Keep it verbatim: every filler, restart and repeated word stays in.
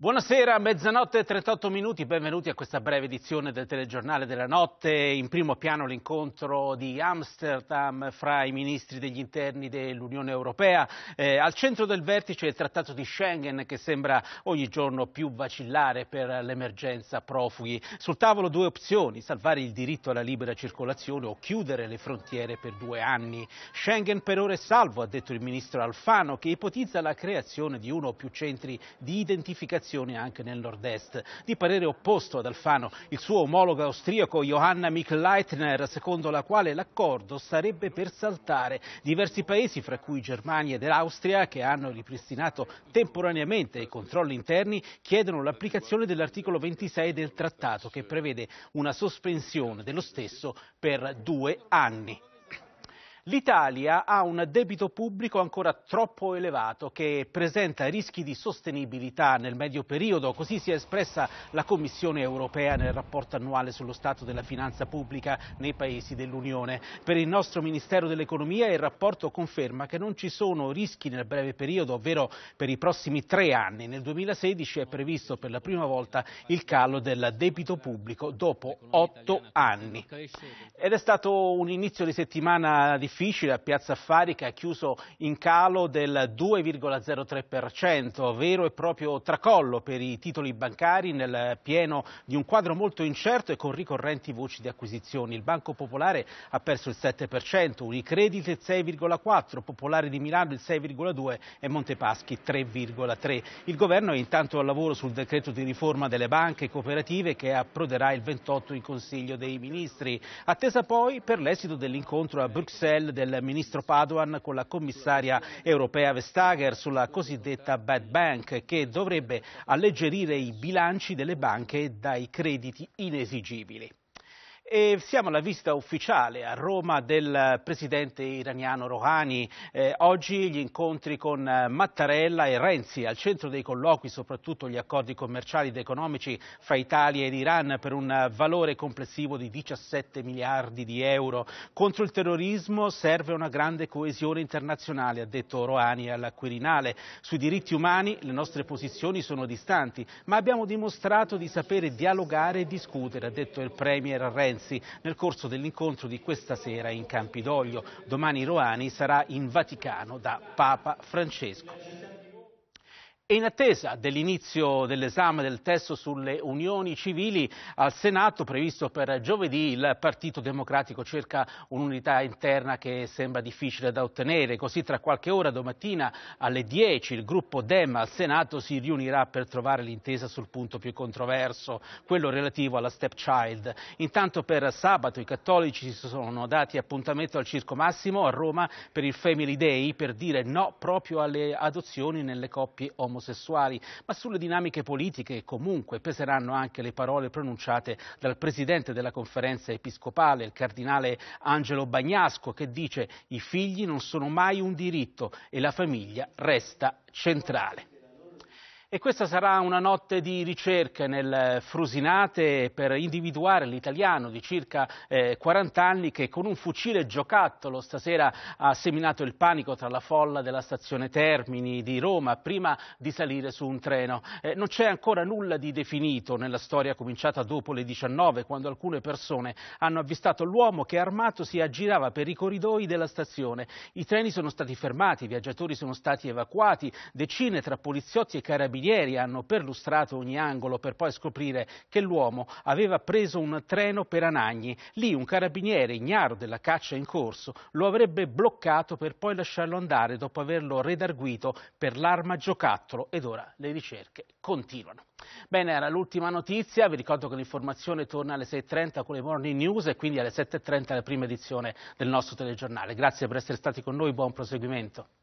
Buonasera, mezzanotte e trentotto minuti, benvenuti a questa breve edizione del telegiornale della notte. In primo piano l'incontro di Amsterdam fra i ministri degli interni dell'Unione Europea. Eh, al centro del vertice il trattato di Schengen che sembra ogni giorno più vacillare per l'emergenza profughi. Sul tavolo due opzioni, salvare il diritto alla libera circolazione o chiudere le frontiere per due anni. Schengen per ora è salvo, ha detto il ministro Alfano, che ipotizza la creazione di uno o più centri di identificazione anche nel nord-est. Di parere opposto ad Alfano il suo omologo austriaco Johanna Mikl-Leitner, secondo la quale l'accordo sarebbe per saltare. Diversi paesi, fra cui Germania ed Austria, che hanno ripristinato temporaneamente i controlli interni, chiedono l'applicazione dell'articolo ventisei del trattato, che prevede una sospensione dello stesso per due anni. L'Italia ha un debito pubblico ancora troppo elevato che presenta rischi di sostenibilità nel medio periodo, così si è espressa la Commissione europea nel rapporto annuale sullo stato della finanza pubblica nei paesi dell'Unione. Per il nostro Ministero dell'Economia il rapporto conferma che non ci sono rischi nel breve periodo, ovvero per i prossimi tre anni. Nel duemilasedici è previsto per la prima volta il calo del debito pubblico dopo otto anni. Ed è stato un inizio di settimana difficile. Difficile a Piazza Affari, che ha chiuso in calo del due virgola zero tre per cento, vero e proprio tracollo per i titoli bancari nel pieno di un quadro molto incerto e con ricorrenti voci di acquisizioni. Il Banco Popolare ha perso il sette per cento, Unicredit il sei virgola quattro per cento, Popolare di Milano il sei virgola due per cento e Montepaschi tre virgola tre per cento. Il governo è intanto al lavoro sul decreto di riforma delle banche cooperative che approderà il ventotto in Consiglio dei Ministri, attesa poi per l'esito dell'incontro a Bruxelles del ministro Padoan con la commissaria europea Vestager sulla cosiddetta bad bank, che dovrebbe alleggerire i bilanci delle banche dai crediti inesigibili. E siamo alla visita ufficiale a Roma del presidente iraniano Rouhani. Eh, oggi gli incontri con Mattarella e Renzi, al centro dei colloqui soprattutto gli accordi commerciali ed economici fra Italia ed Iran per un valore complessivo di diciassette miliardi di euro. Contro il terrorismo serve una grande coesione internazionale, ha detto Rouhani al Quirinale. Sui diritti umani le nostre posizioni sono distanti, ma abbiamo dimostrato di sapere dialogare e discutere, ha detto il premier Renzi nel corso dell'incontro di questa sera in Campidoglio. Domani Rouhani sarà in Vaticano da Papa Francesco. E in attesa dell'inizio dell'esame del testo sulle unioni civili al Senato, previsto per giovedì, il Partito Democratico cerca un'unità interna che sembra difficile da ottenere. Così tra qualche ora, domattina alle dieci, il gruppo Dem al Senato si riunirà per trovare l'intesa sul punto più controverso, quello relativo alla stepchild. Intanto per sabato i cattolici si sono dati appuntamento al Circo Massimo a Roma per il Family Day, per dire no proprio alle adozioni nelle coppie omosessuali. Sessuali, ma sulle dinamiche politiche comunque peseranno anche le parole pronunciate dal presidente della conferenza episcopale, il cardinale Angelo Bagnasco, che dice: i figli non sono mai un diritto e la famiglia resta centrale. E questa sarà una notte di ricerche nel Frusinate per individuare l'italiano di circa eh, quaranta anni che con un fucile giocattolo stasera ha seminato il panico tra la folla della stazione Termini di Roma prima di salire su un treno. Eh, non c'è ancora nulla di definito nella storia cominciata dopo le diciannove, quando alcune persone hanno avvistato l'uomo che armato si aggirava per i corridoi della stazione. I treni sono stati fermati, i viaggiatori sono stati evacuati, decine tra poliziotti e carabinieri hanno perlustrato ogni angolo per poi scoprire che l'uomo aveva preso un treno per Anagni. Lì un carabiniere, ignaro della caccia in corso, lo avrebbe bloccato per poi lasciarlo andare dopo averlo redarguito per l'arma giocattolo, ed ora le ricerche continuano. Bene, era l'ultima notizia, vi ricordo che l'informazione torna alle sei e trenta con le Morning News e quindi alle sette e trenta la prima edizione del nostro telegiornale. Grazie per essere stati con noi, buon proseguimento.